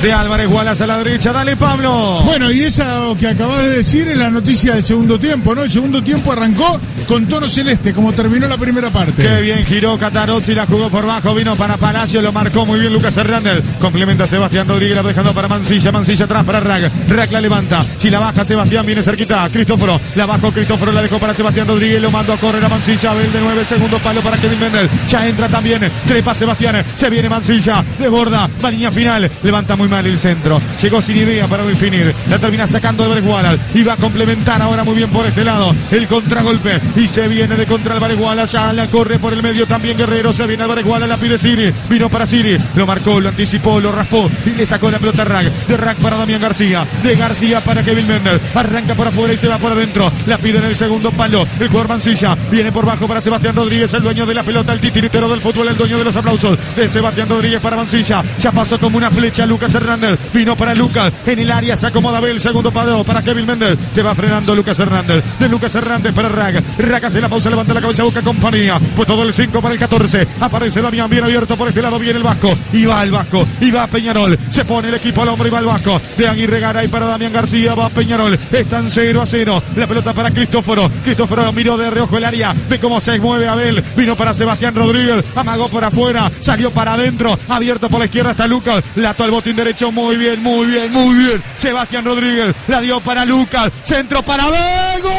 de Álvarez Wallace a la derecha. Dale, Pablo. Bueno, y eso que acabas de decir es la noticia del segundo tiempo, ¿no? El segundo tiempo arrancó con tono celeste, como terminó la primera parte. Qué bien giró Catarozzi, la jugó por bajo, vino para Palacio, lo marcó muy bien Lucas Hernández. Complementa a Sebastián Rodríguez, la dejando para Mansilla. Mansilla atrás para Rag. Rag la levanta. Si la baja Sebastián, viene cerquita. Cristóforo, la bajó Cristóforo, la dejó para Sebastián Rodríguez, lo mandó a correr a Mansilla. Abel de 9, segundo palo para Kevin Mendel. Ya entra también, trepa Sebastián, se viene Mansilla, desborda, va línea final, levanta muy mal el centro. Llegó sin idea para definir. La termina sacando Álvarez Wallace y va a complementar ahora muy bien por este lado el contragolpe. Y se viene de contra Álvarez Wallace, ya la corre por el medio también Guerrero. Se viene Álvarez Wallace, la pide Siri, vino para Siri, lo marcó, lo anticipó, lo raspó y le sacó la pelota a Rag. De Rag para Damián García, de García para Kevin Mendel. Arranca por afuera y se va por adentro. La pide en el segundo palo el jugador Mansilla, viene por bajo para Sebastián Rodríguez, el dueño de la pelota, el titiritero del fútbol, el dueño de los aplausos de Sebastián Rodríguez para Mansilla. Ya pasó como una flecha Lucas Hernández, vino para Lucas, en el área se acomoda Abel, segundo palo para Kevin Mendel, se va frenando Lucas Hernández, de Lucas Hernández para Rag. Rag hace la pausa, levanta la cabeza, busca compañía, pues todo el 5 para el 14, aparece Damián bien abierto por este lado, viene el Vasco, y va el Vasco, y va Peñarol, se pone el equipo al hombro y va el Vasco, de Aguirre Garay para Damián García, va Peñarol, están 0-0, la pelota para Cristóforo, Cristóforo miró de reojo el área, ve cómo se mueve Abel, vino para Sebastián Rodríguez, amagó por afuera, salió para adentro, abierto por la izquierda hasta Lucas, la ató al botín derecho, muy bien, muy bien, muy bien, Sebastián Rodríguez, la dio para Lucas, centro para Abel, ¡gol!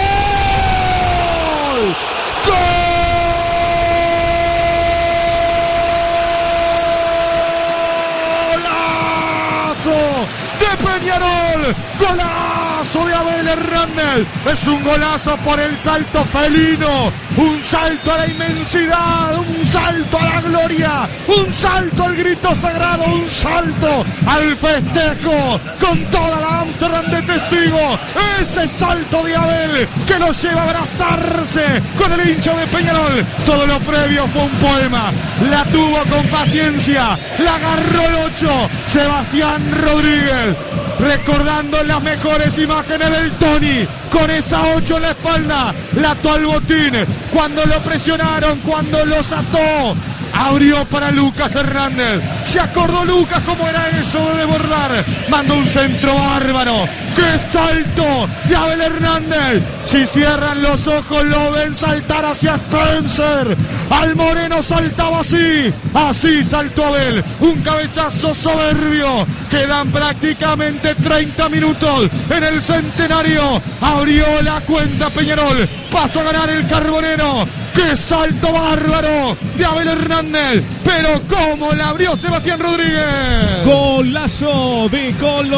¡Golazo de Peñarol! ¡Golazo de Abel Hernández! Es un golazo por el salto felino, un salto a la inmensidad, un salto a la gloria, un salto al grito sagrado, un salto al festejo con toda la Amsterdam de testigo. Ese salto de Abel que nos lleva a abrazarse con el hincha de Peñarol. Todo lo previo fue un poema, la tuvo con paciencia, la agarró el 8 Sebastián Rodríguez, recordando las mejores imágenes del Tony, con esa 8 en la espalda, la ató al botín, cuando lo presionaron, cuando los ató, abrió para Lucas Hernández, se acordó Lucas cómo era eso de desbordar, mandó un centro bárbaro, ¡qué salto de Abel Hernández! Si cierran los ojos lo ven saltar hacia Spencer, al Moreno saltaba así, así saltó Abel, un cabezazo soberbio, quedan prácticamente 30 minutos en el centenario, abrió la cuenta Peñarol, pasó a ganar el Carbonero, ¡qué salto bárbaro de Abel Hernández! Pero cómo la abrió Sebastián Rodríguez. Golazo de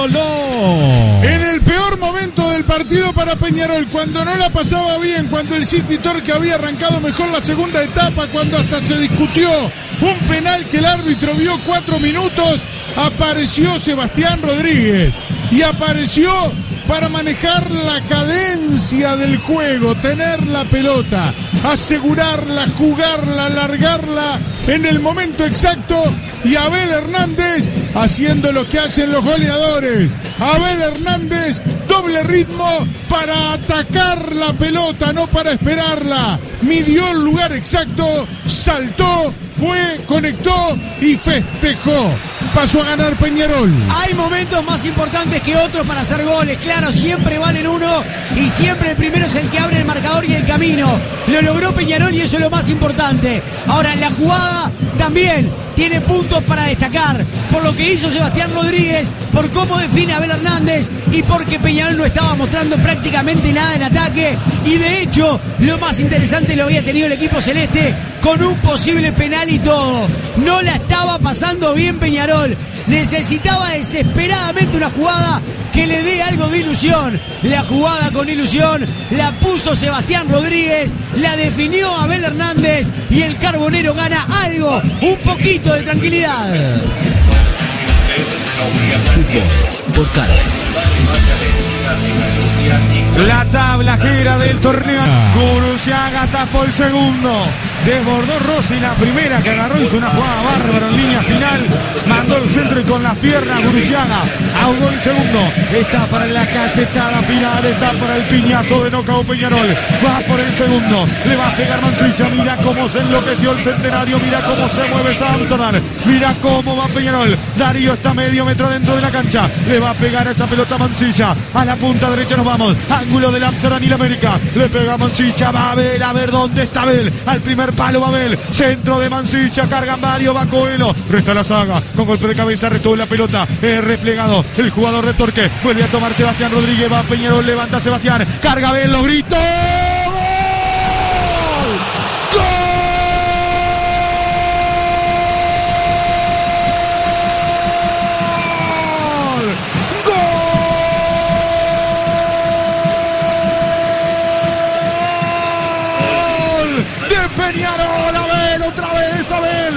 Cololó. En el peor momento del partido para Peñarol, cuando no la pasaba bien, cuando el City Torque había arrancado mejor la segunda etapa, cuando hasta se discutió un penal que el árbitro vio 4 minutos, apareció Sebastián Rodríguez y apareció para manejar la cadencia del juego, tener la pelota, asegurarla, jugarla, alargarla en el momento exacto, y Abel Hernández haciendo lo que hacen los goleadores. Abel Hernández, doble ritmo para atacar la pelota, no para esperarla. Midió el lugar exacto, saltó, fue, conectó y festejó. Pasó a ganar Peñarol. Hay momentos más importantes que otros para hacer goles. Claro, siempre valen uno y siempre el primero es el que abre el marcador y el camino. Lo logró Peñarol y eso es lo más importante. Ahora, la jugada también tiene puntos para destacar. Por lo que hizo Sebastián Rodríguez, por cómo define a Abel Hernández y porque Peñarol no estaba mostrando prácticamente nada en ataque. Y de hecho, lo más interesante lo había tenido el equipo celeste con un posible penal y todo. No la estaba pasando bien Peñarol. Necesitaba desesperadamente una jugada que le dé algo de ilusión. La jugada con ilusión la puso Sebastián Rodríguez, la definió Abel Hernández y el Carbonero gana algo, un poquito de tranquilidad. Fútbol por Carve. La tabla gira del torneo. Guruciaga tapó el segundo. Desbordó Rossi la primera que agarró, hizo una jugada bárbara en línea final. Mandó el centro y con las piernas Guruciaga ahogó el segundo. Está para la cachetada final, está para el piñazo de Nocao Peñarol. Va por el segundo, le va a pegar Mansilla. Mira cómo se enloqueció el Centenario, mira cómo se mueve Samsonal, mira cómo va Peñarol. Darío está medio metro dentro de la cancha, le va a pegar esa pelota Mansilla. A la punta derecha nos vamos, ángulo del Amsterdam y la América. Le pega Mansilla, va Abel, a ver dónde está Abel. Al primer palo va Abel, centro de Mansilla, carga Mario, va Coelho. Resta la saga, con golpe de cabeza, retuvo la pelota, replegado el jugador de Torque. Vuelve a tomar Sebastián Rodríguez, va Peñarol, levanta Sebastián, carga Abel, lo gritó. Peñarol, Abel, otra vez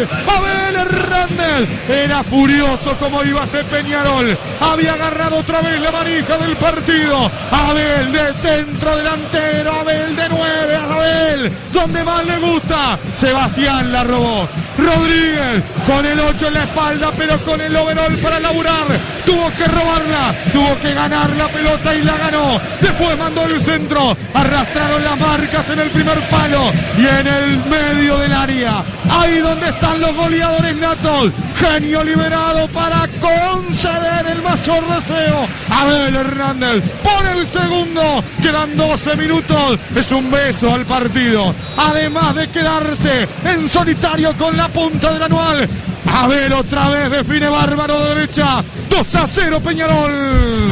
Abel Hernández, era furioso como iba este Peñarol, había agarrado otra vez la manija del partido. Abel de centro delantero, Abel de 9, Abel donde más le gusta. Sebastián la robó, Rodríguez con el 8 en la espalda, pero con el overall para laburar, tuvo que robarla, tuvo que ganar la pelota y la ganó. Después mandó el centro, arrastraron las marcas en el primer palo y en el medio del área, ahí donde están los goleadores natos. Genio liberado para conceder el mayor deseo. Abel Hernández pone el segundo, quedan 12 minutos, es un beso al partido, además de quedarse en solitario con la punta del anual. Abel otra vez define bárbaro de derecha, 2-0 Peñarol.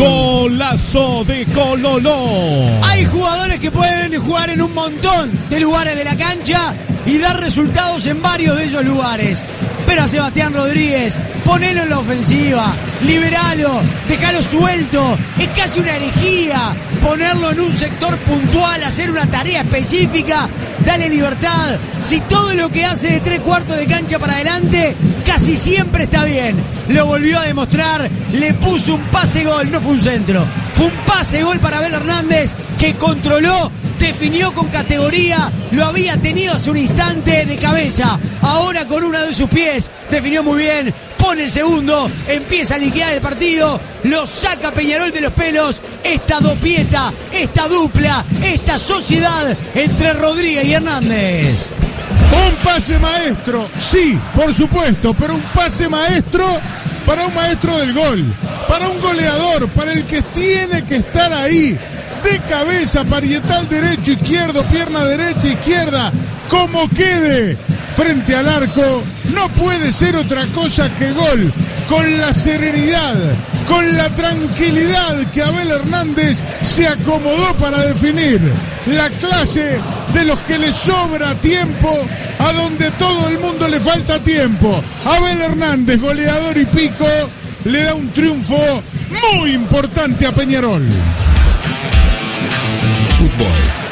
Golazo de Colo-Ló. Hay jugadores que pueden jugar en un montón de lugares de la cancha y dar resultados en varios de esos lugares. Pero a Sebastián Rodríguez, ponelo en la ofensiva, liberalo, dejalo suelto. Es casi una herejía ponerlo en un sector puntual, hacer una tarea específica, dale libertad. Si todo lo que hace de 3/4 de cancha para adelante, casi siempre está bien. Lo volvió a demostrar, le puso un pase gol, no fue un centro, fue un pase gol para Abel Hernández, que controló, definió con categoría, lo había tenido hace un instante de cabeza, ahora con una de sus pies, definió muy bien, pone el segundo, empieza a liquidar el partido, lo saca Peñarol de los pelos, esta dopieta, esta dupla, esta sociedad entre Rodríguez y Hernández. Un pase maestro, sí, por supuesto, pero un pase maestro para un maestro del gol, para un goleador, para el que tiene que estar ahí, de cabeza, parietal derecho, izquierdo, pierna derecha, izquierda, como quede frente al arco, no puede ser otra cosa que gol, con la serenidad, con la tranquilidad que Abel Hernández se acomodó para definir, la clase de los que le sobra tiempo a donde todo el mundo le falta tiempo. Abel Hernández, goleador y pico, le da un triunfo muy importante a Peñarol. Fútbol